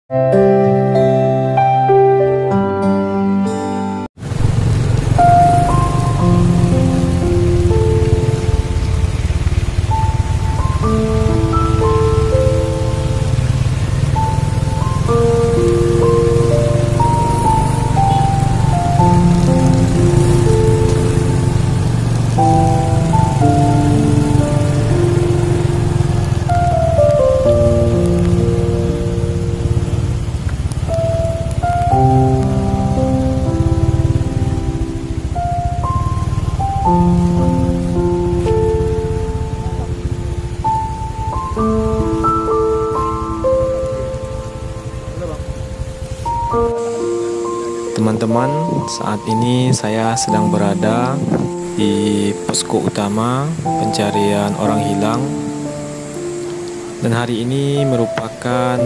Teman-teman, saat ini saya sedang berada di posko utama pencarian orang hilang, dan hari ini merupakan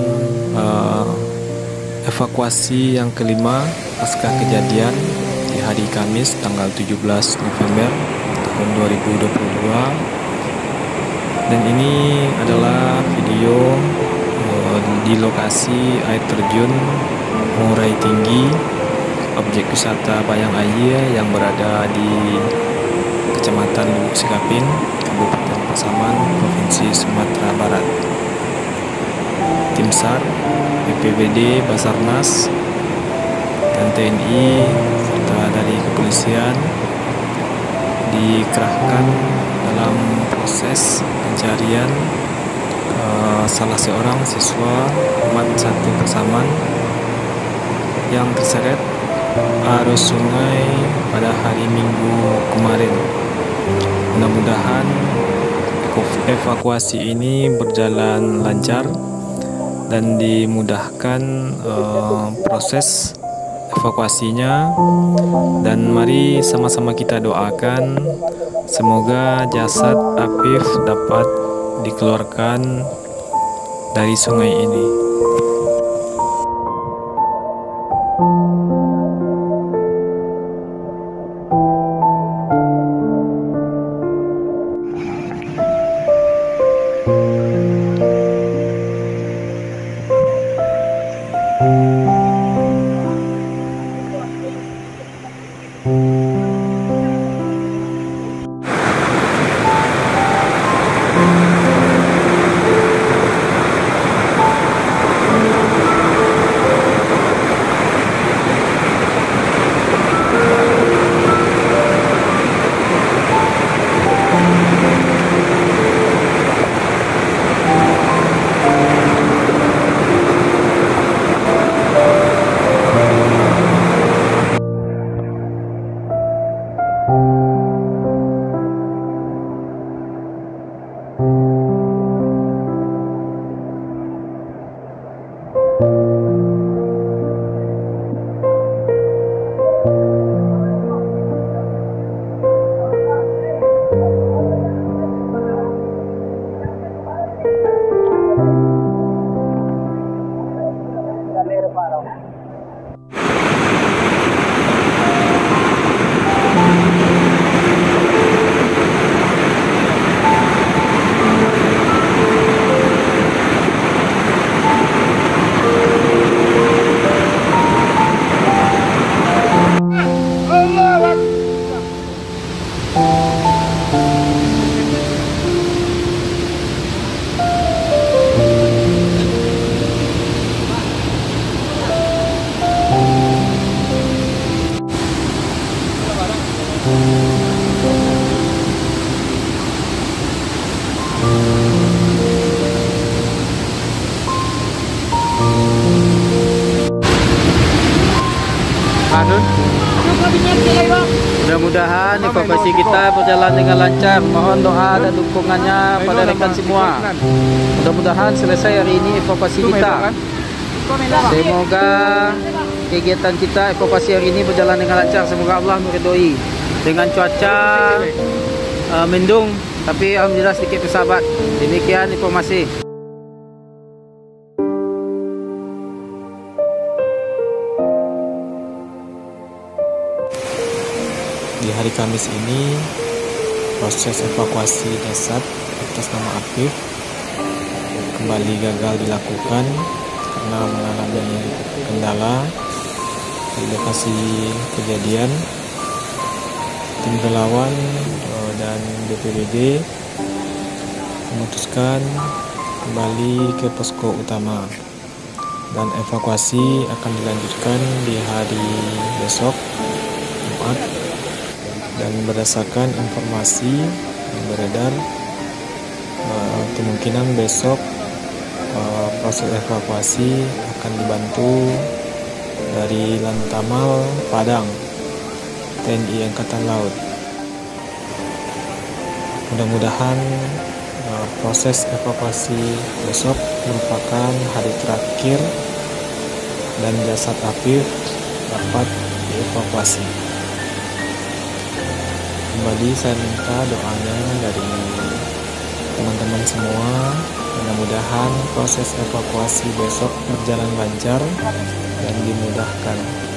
evakuasi yang kelima pasca kejadian di hari Kamis tanggal 17 November tahun 2022. Dan ini adalah video di lokasi air terjun Murai Tinggi, objek wisata Bayang Air yang berada di Kecamatan Lubuk Sikapin, Kabupaten Pasaman, Provinsi Sumatera Barat. Tim SAR, BPBD, Basarnas, dan TNI serta dari kepolisian dikerahkan dalam proses pencarian salah seorang siswa Mat 1 Pasaman yang terseret arus sungai pada hari Minggu kemarin. Mudah-mudahan evakuasi ini berjalan lancar dan dimudahkan proses evakuasinya, dan mari sama-sama kita doakan semoga jasad Afif dapat dikeluarkan dari sungai ini. Mudah-mudahan evakuasi kita berjalan dengan lancar. Mohon doa dan dukungannya pada rekan semua. Mudah-mudahan selesai hari ini evakuasi kita. Semoga kegiatan kita evakuasi hari ini berjalan dengan lancar. Semoga Allah meridhoi. Dengan cuaca mendung, tapi alhamdulillah sedikit bersahabat. Demikian informasi. Di hari Kamis ini, proses evakuasi jasad atas nama Afif kembali gagal dilakukan karena mengalami kendala di lokasi kejadian. Tim relawan dan BPBD memutuskan kembali ke posko utama dan evakuasi akan dilanjutkan di hari besok Jumat. Dan berdasarkan informasi yang beredar, kemungkinan besok proses evakuasi akan dibantu dari Lantamal Padang TNI Angkatan Laut. Mudah-mudahan proses evakuasi besok merupakan hari terakhir dan jasad Afif dapat dievakuasi. Kembali saya minta doanya dari teman-teman semua, mudah-mudahan proses evakuasi besok berjalan lancar dan dimudahkan.